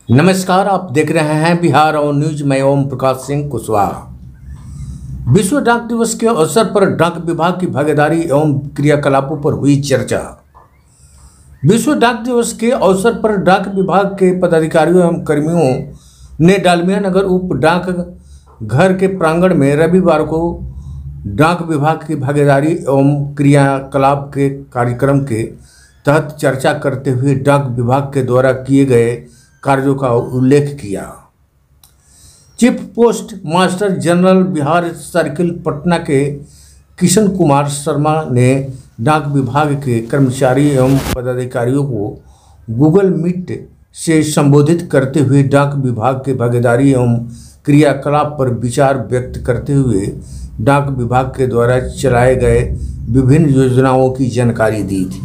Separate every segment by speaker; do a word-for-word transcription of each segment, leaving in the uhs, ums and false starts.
Speaker 1: नमस्कार, आप देख रहे हैं बिहार और न्यूज। मैं ओम प्रकाश सिंह कुशवाहा। विश्व डाक दिवस के अवसर पर डाक विभाग की भागीदारी एवं क्रियाकलापों पर हुई चर्चा। विश्व डाक दिवस के अवसर पर डाक विभाग के पदाधिकारियों एवं कर्मियों ने डालमिया नगर उप डाक घर के प्रांगण में रविवार को डाक विभाग की भागीदारी एवं क्रियाकलाप के कार्यक्रम के तहत चर्चा करते हुए डाक विभाग के द्वारा किए गए कार्यों का उल्लेख किया। Chief post master general Bihar circle Patna के किशन कुमार शर्मा ने डाक विभाग के कर्मचारी एवं पदाधिकारियों को गूगल मीट से संबोधित करते हुए डाक विभाग के भागीदारी एवं क्रियाकलाप पर विचार व्यक्त करते हुए डाक विभाग के द्वारा चलाए गए विभिन्न योजनाओं की जानकारी दी थी।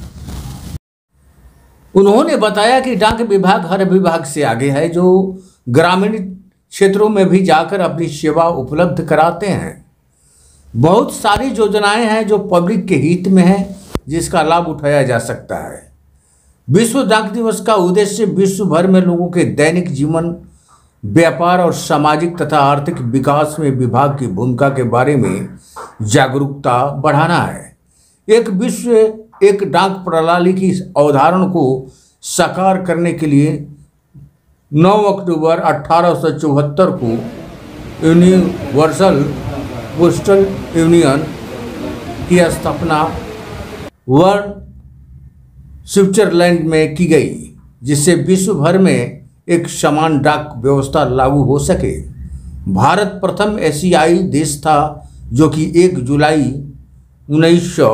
Speaker 1: उन्होंने बताया कि डाक विभाग हर विभाग से आगे है, जो ग्रामीण क्षेत्रों में भी जाकर अपनी सेवा उपलब्ध कराते हैं। बहुत सारी योजनाएं हैं जो पब्लिक के हित में हैं, जिसका लाभ उठाया जा सकता है। विश्व डाक दिवस का उद्देश्य विश्व भर में लोगों के दैनिक जीवन, व्यापार और सामाजिक तथा आर्थिक विकास में विभाग की भूमिका के बारे में जागरूकता बढ़ाना है। एक विश्व एक डाक प्रणाली की अवधारणा को साकार करने के लिए नौ अक्टूबर अठारह सौ चौहत्तर को यूनिवर्सल पोस्टल यूनियन की स्थापना वर्न स्विट्जरलैंड में की गई, जिससे विश्व भर में एक समान डाक व्यवस्था लागू हो सके। भारत प्रथम एशियाई देश था जो कि एक जुलाई उन्नीस सौ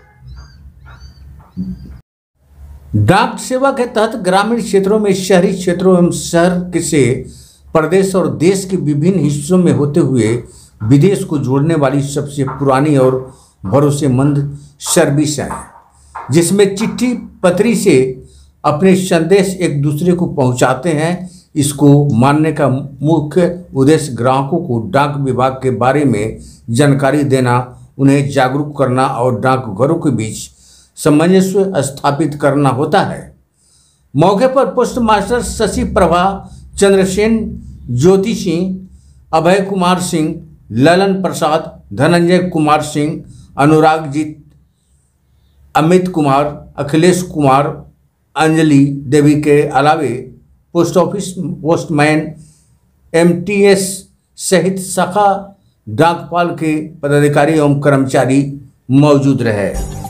Speaker 1: डाक सेवा के तहत ग्रामीण क्षेत्रों में शहरी क्षेत्रों एवं शहर से प्रदेश और देश के विभिन्न हिस्सों में होते हुए विदेश को जोड़ने वाली सबसे पुरानी और भरोसेमंद सर्विस है, जिसमें चिट्ठी पत्री से अपने संदेश एक दूसरे को पहुंचाते हैं। इसको मानने का मुख्य उद्देश्य ग्राहकों को डाक विभाग के बारे में जानकारी देना, उन्हें जागरूक करना और डाकघरों के बीच सामंजस्य स्थापित करना होता है। मौके पर पोस्ट मास्टर शशि प्रभा चंद्रसेन, ज्योति सिंह, अभय कुमार सिंह, ललन प्रसाद, धनंजय कुमार सिंह, अनुराग जीत, अमित कुमार, अखिलेश कुमार, अंजलि देवी के अलावे पोस्ट ऑफिस पोस्टमैन, एमटीएस सहित शाखा डाकपाल के पदाधिकारी एवं कर्मचारी मौजूद रहे।